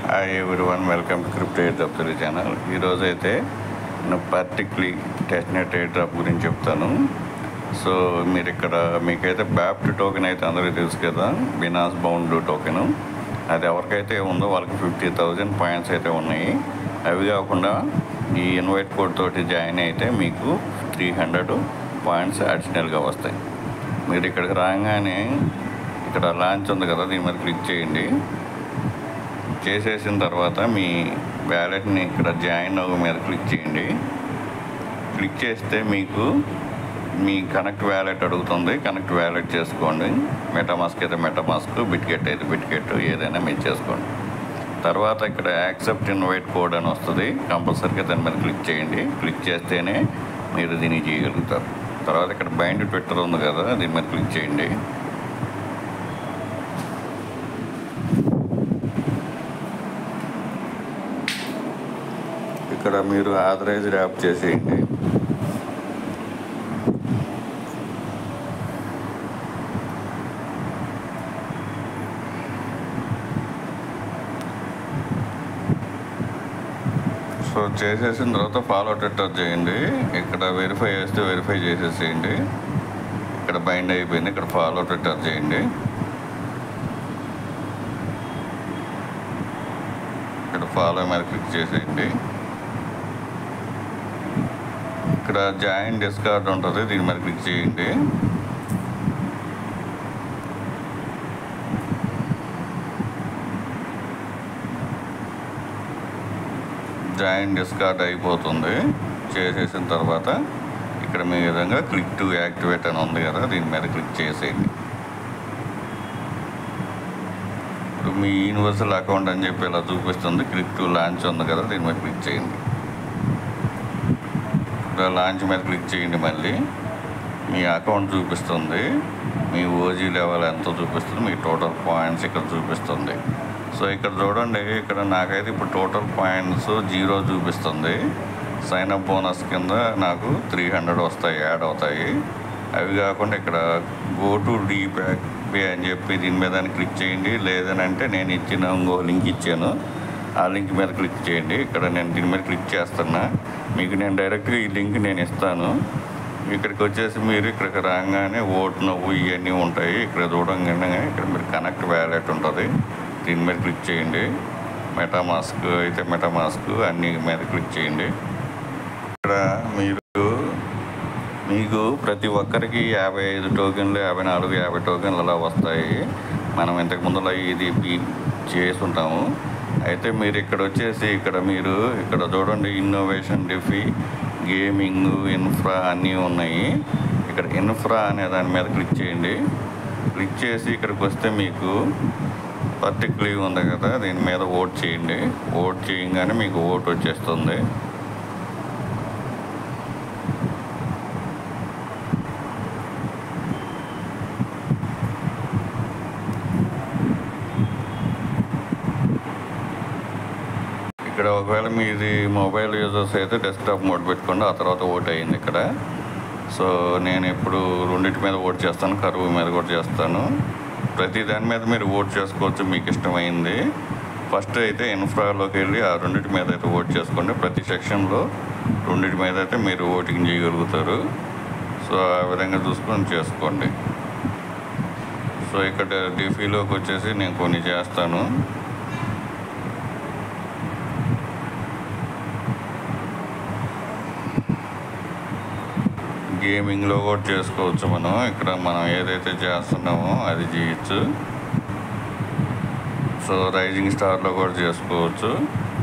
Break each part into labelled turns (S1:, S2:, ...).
S1: Hi everyone, welcome to crypto airdrop Telugu channel. ఈరోజు అయితే నేను పర్టిక్యులర్లీ టెస్ట్నెట్ ఎయిర్ డ్రాప్ గురించి చెప్తాను. సో మీరు ఇక్కడ మీకైతే బ్యాప్ట్ టోకెన్ అయితే అందరికీ తెలుసు కదా, బినాన్స్ బౌండ్ టోకెను. అది ఎవరికైతే ఉందో వాళ్ళకి 50,000 పాయింట్స్ అయితే ఉన్నాయి. అవి కాకుండా ఈ ఇన్వైట్ కోడ్ తోటి జాయిన్ అయితే మీకు 300 పాయింట్స్ అడిషనల్గా వస్తాయి. మీరు ఇక్కడికి రాగానే ఇక్కడ లాంచ్ ఉంది కదా, దీని మీద క్లిక్ చేయండి. చేసేసిన తర్వాత మీ వ్యాలెట్ని ఇక్కడ జాయిన్ అవ్వ మీద క్లిక్ చేయండి. క్లిక్ చేస్తే మీకు మీ కనెక్ట్ వ్యాలెట్ అడుగుతుంది. కనెక్ట్ వ్యాలెట్ చేసుకోండి. మెటామాస్క్ అయితే మెటామాస్క్, బిట్గెట్ అయితే బిట్గెట్, ఏదైనా మీరు చేసుకోండి. తర్వాత ఇక్కడ యాక్సెప్ట్ ఇన్వైట్ కోడ్ అని వస్తుంది. కంపల్సరీగా దాని మీద క్లిక్ చేయండి. క్లిక్ చేస్తేనే మీరు దీన్ని చేయగలుగుతారు. తర్వాత ఇక్కడ బైండ్ ట్విట్టర్ ఉంది కదా, దీని మీద క్లిక్ చేయండి. ఇక్కడ మీరు ఆథరైజ్డ్ యాప్ చేసేయండి. సో చేసేసిన తర్వాత ఫాలో ట్విట్టర్ చేయండి. ఇక్కడ వెరిఫై చేస్తే వెరిఫై చేసేసేయండి. ఇక్కడ బైండ్ అయిపోయింది. ఇక్కడ ఫాలో ట్విట్టర్ చేయండి. ఇక్కడ ఫాలో మీద క్లిక్ చేసేయండి. ఇక్కడ జాయిన్ డిస్కార్డ్ ఉంటుంది, దీని మీద క్లిక్ చేయండి. జాయిన్ డిస్కార్డ్ అయిపోతుంది. చేసేసిన తర్వాత ఇక్కడ మీ విధంగా క్లిక్ టు యాక్టివేట్ అని ఉంది కదా, దీని మీద క్లిక్ చేసేయండి. ఇప్పుడు మీ యూనివర్సల్ అకౌంట్ అని చెప్పి ఇలా చూపిస్తుంది. క్లిక్ టు లాంచ్ ఉంది కదా, దీని మీద క్లిక్ చేయండి. లాంచ్ మీద క్లిక్ చేయండి. మళ్ళీ మీ అకౌంట్ చూపిస్తుంది, మీ ఓజీ లెవెల్ ఎంతో చూపిస్తుంది, మీ టోటల్ పాయింట్స్ ఇక్కడ చూపిస్తుంది. సో ఇక్కడ చూడండి, ఇక్కడ నాకైతే ఇప్పుడు టోటల్ పాయింట్స్ 0 చూపిస్తుంది. సైన్ అప్ బోనస్ కింద నాకు 300 వస్తాయి, యాడ్ అవుతాయి. అవి కాకుండా ఇక్కడ go to D pack pay అని చెప్పి దీని మీద క్లిక్ చేయండి. లేదనంటే నేను ఇచ్చిన ఇంకో లింక్ ఇచ్చాను, ఆ లింక్ మీద క్లిక్ చేయండి. ఇక్కడ నేను దీని మీద క్లిక్ చేస్తున్నా. మీకు నేను డైరెక్ట్గా ఈ లింక్ నేను ఇస్తాను. ఇక్కడికి వచ్చేసి మీరు ఇక్కడికి రాగానే ఓట్ నవ్వు ఇవన్నీ ఉంటాయి. ఇక్కడ చూడంగానే ఇక్కడ మీరు కనెక్ట్ వ్యాలెట్ ఉంటుంది, దీని మీద క్లిక్ చేయండి. మెటామాస్క్ అయితే మెటామాస్క్ అన్ని మీద క్లిక్ చేయండి. ఇక్కడ మీకు ప్రతి ఒక్కరికి 55 టోకెన్లు, 54, 50 టోకెన్లు అలా వస్తాయి. మనం ఇంతకుముందులో ఇది చేసి ఉంటాము. అయితే మీరు ఇక్కడ వచ్చేసి ఇక్కడ చూడండి, ఇన్నోవేషన్, డిఫీ, గేమింగ్, ఇన్ఫ్రా అన్నీ ఉన్నాయి. ఇక్కడ ఇన్ఫ్రా అనే దాని మీద క్లిక్ చేయండి. క్లిక్ చేసి ఇక్కడికి వస్తే మీకు పర్టిక్యులర్ ఉంది కదా, దీని మీద ఓట్ చేయండి. ఓట్ చేయగానే మీకు ఓట్ వచ్చేస్తుంది. ఇక్కడ ఒకవేళ మీది మొబైల్ యూజర్స్ అయితే డెస్క్టాప్ మోడ్ పెట్టుకోండి. ఆ తర్వాత ఓట్ అయ్యింది ఇక్కడ. సో నేను ఇప్పుడు రెండింటి మీద ఓట్ చేస్తాను, కరువు మీద కూడా చేస్తాను. ప్రతి దాని మీద మీరు ఓట్ చేసుకోవచ్చు, మీకు ఇష్టమైంది. ఫస్ట్ అయితే ఇన్ఫ్రాలోకి వెళ్ళి ఆ రెండింటి మీద అయితే ఓట్ చేసుకోండి. ప్రతి సెక్షన్లో రెండింటి మీద అయితే మీరు ఓటింగ్ చేయగలుగుతారు. సో ఆ విధంగా చూసుకొని చేసుకోండి. సో ఇక్కడ డిఫీలోకి వచ్చేసి నేను కొన్ని చేస్తాను. గేమింగ్లో కూడా చేసుకోవచ్చు. మనం ఏదైతే చేస్తున్నామో అది చేయొచ్చు. సో రైజింగ్ స్టార్లో కూడా చేసుకోవచ్చు.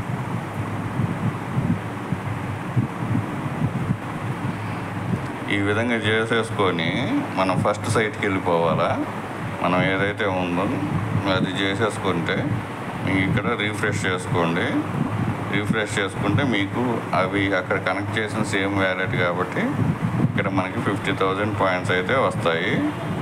S1: ఈ విధంగా చేసేసుకొని మనం ఫస్ట్ సైట్కి వెళ్ళిపోవాలా. మనం ఏదైతే ఉందో అది చేసేసుకుంటే మీకు ఇక్కడ రీఫ్రెష్ చేసుకోండి. రీఫ్రెష్ చేసుకుంటే మీకు అవి అక్కడ కనెక్ట్ చేసిన సేమ్ వ్యాలెట్ కాబట్టి ఇక్కడ మనకి 50,000 పాయింట్స్ అయితే వస్తాయి.